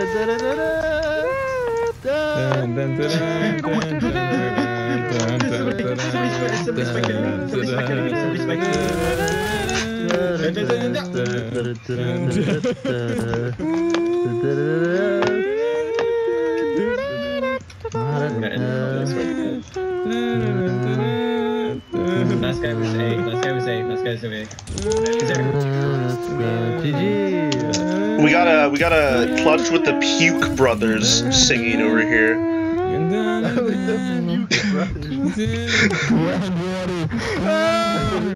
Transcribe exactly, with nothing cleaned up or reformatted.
Last guy was A. Last guy was A. Last guy's A. G G. We got a we got a clutch with the Puke Brothers singing over here. The Puke Brothers.